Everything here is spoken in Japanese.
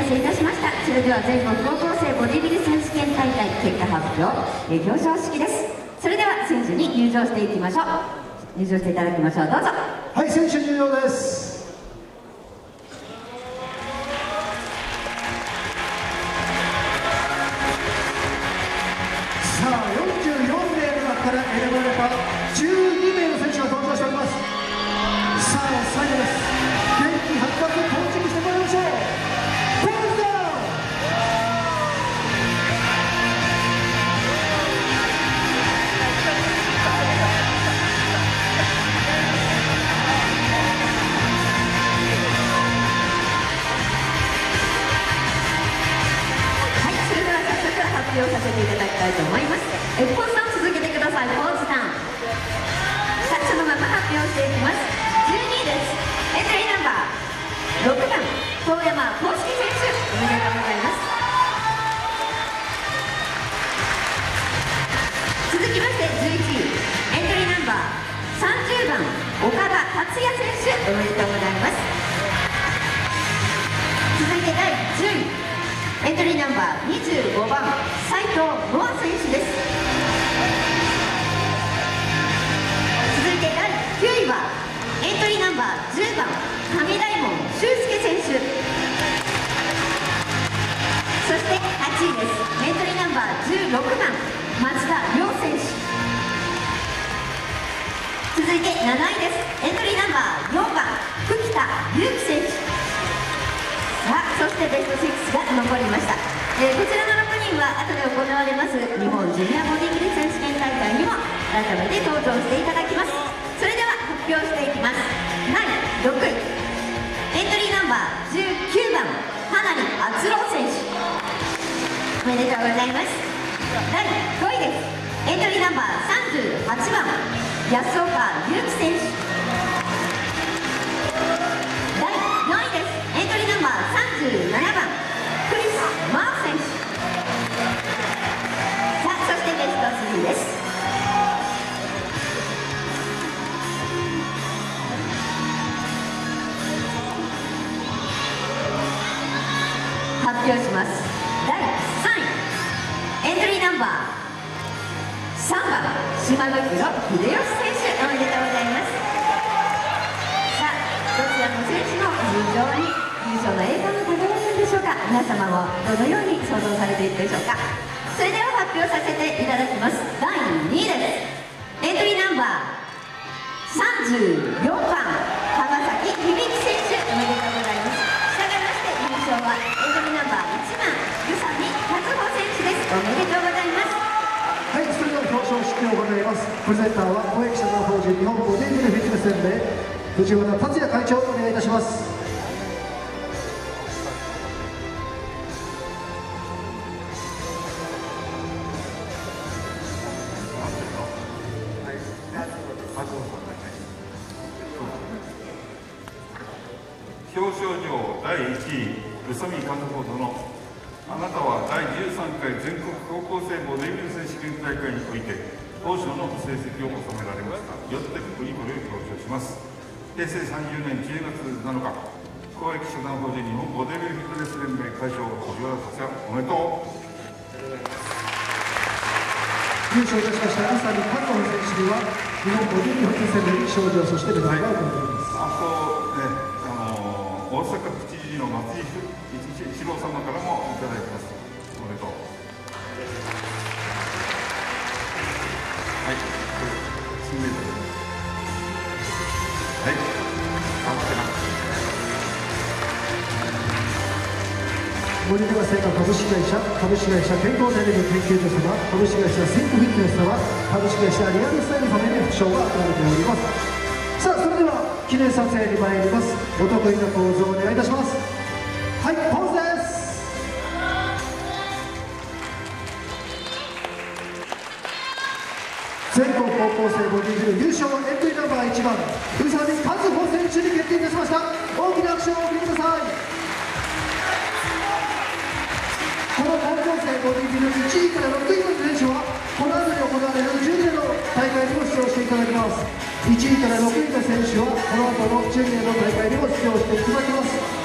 せいたしました。それでは全国高校生ボディビル選手権大会結果発表、表彰式です。それでは選手に入場していきましょう。入場していただきましょう。どうぞ。 はい、選手入場です。さあ、44名の中から選ばれた12名の選手が登場しております。さあ、最後です。元気ハッカク到着してもらいましょう。ポーズダウン。 はい、それでは早速発表させていただきたいと思います。ポーズダウン続けてください。ポーズダウン。さあ、そのまま発表していきます。12位です。エントリーナンバー6番遠山公式選手、おめでとうございます。続きまして11位、エントリーナンバー30番岡田達也選手、おめでとうございます。続いて第10位、エントリーナンバー25番斉藤ノア選手です。続いて第9位はエントリーナンバー10番上大門修介選手。そして8位です。エントリーナンバー16番松田亮選手。続いて7位です。エントリーナンバー4番久木田祐希選手。さあ、そしてベスト6が残りました。こちらの6人は後で行われます日本ジュニアボディビル選手権大会にも改めて登場していただきます。それでは発表していきます。第6位、エントリーナンバー19番花火篤郎選手、おめでとうございます。第5位です。エントリーナンバー38番安岡祐希選手。第4位です。エントリーナンバー37番クリス・マー選手。さあ、そしてベスト3です。発表します。第3位、エントリーナンバー3番島袋秀吉選手、おめでとうございます。さあ、どちらの選手も非常に優勝の栄冠が輝くんでしょうか。皆様もどのように想像されているでしょうか。それでは発表させていただきます。第2位です。エントリーナンバー34番浜崎響選手、おめでとうございます。したがいまして優勝はエントリーナンバー1番宇佐美和穂選手です。おめでとうございます。 はい、それでは表彰式を行います。プレゼンターは公益社団法人日本ボディビルフィットネス連盟藤原達也会長、お願いいたします。 表彰状第1位、宇佐美和穂殿、あなたは第13回全国高校生ボディビル選手権大会において当初の成績を収められました。よってここにこれを表彰します。平成30年10月7日、公益社団法人日本ボディビルフィットネス連盟会長藤原達也、おめでとう。 優勝いたしました宇佐美和穂選手には日本ボディビルフィットネス連盟に賞状、そしてメダルが贈られます。 あとね、大阪府知事の松井一郎様からもいただきます。おめでとう。はい、金メダル。はい、頑張ってます。 ボディビル製菓株式会社健康体力研究所様、株式会社センクフィットネス様、株式会社リアルスタイル様に副賞が贈られております。さあ、それでは記念撮影に参ります。お得意なポーズをお願いいたします。はい、ポーズです。全国高校生ボディビル優勝エントリーナンバー1番宇佐美和穂選手に決定いたしました。大きな拍手をお送りください。この高校生ボディビル1位から6位の選手はこの後に行われるジュニアの大会にも出場していただきます。1位から6位の選手はこの後のジュニアの大会にも出場していただきます。